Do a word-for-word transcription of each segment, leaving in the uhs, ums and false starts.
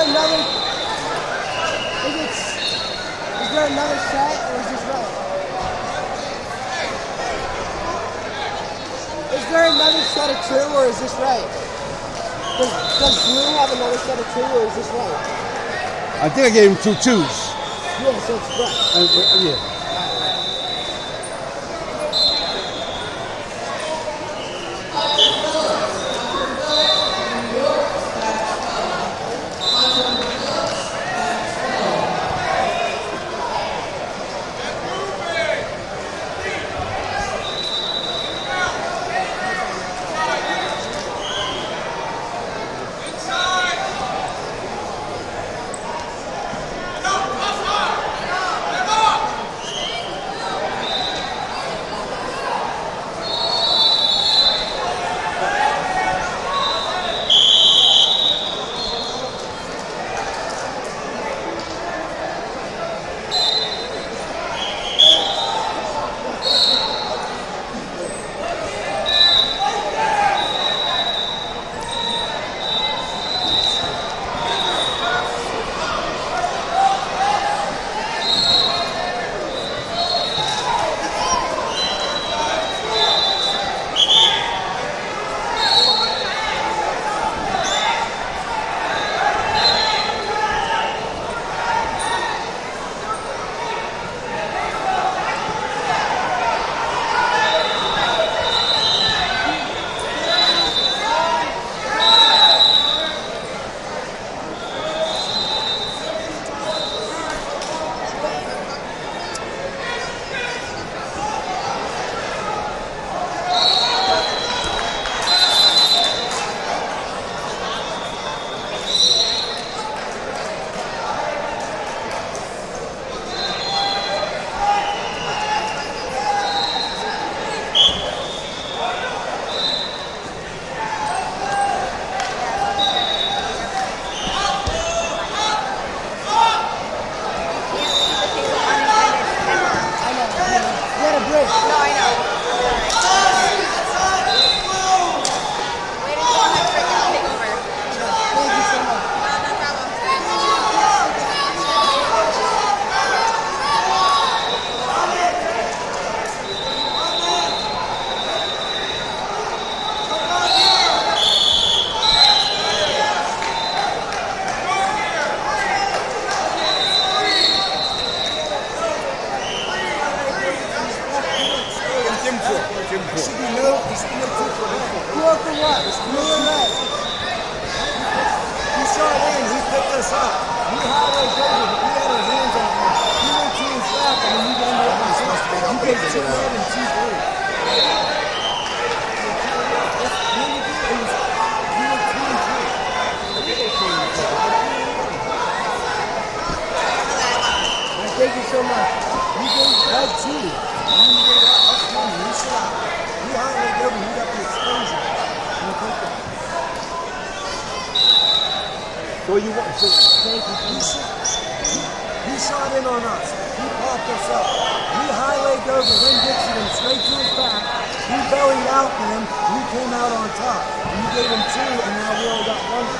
there another? Is it? Is there another set, or is this right? Is there another set of two, or is this right? Does, does Blue have another set of two, or is this right? I think I gave him two twos. Yeah, so it's right. Uh, uh, yeah. Thank you so much. You gave that too. You gave that us money. You shot. You highlighted over. You got the exposure. You take that. So you want? So Thank you. He shot. He shot in on us. He popped us up. We highlighted over. Lynn Dixon him straight to his back. He bellied out for him. We came out on top. And you gave him two, and now we only got one.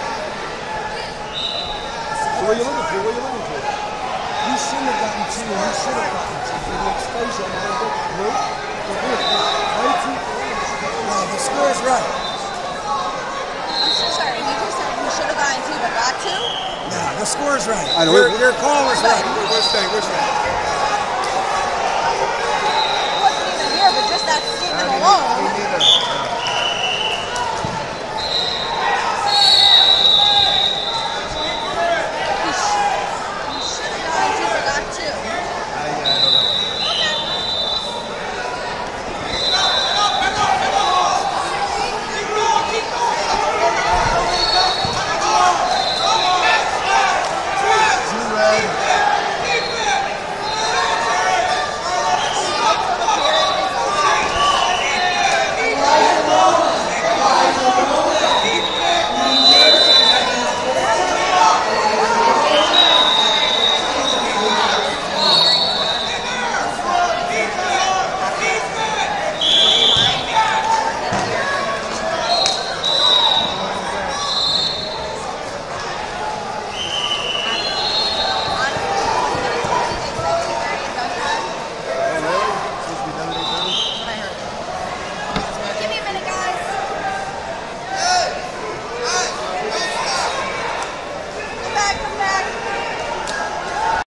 So what are you looking for? What are you looking for? He shouldn't have gotten two, and he should have gotten two for the exposure. And I think, nope. But look, way too no, the score is right. I'm so sorry. You just said you should have gotten two, but got two? No, the score is right. I know. Your, your call was right. What's that? What's that? I wasn't even here, but just that statement alone.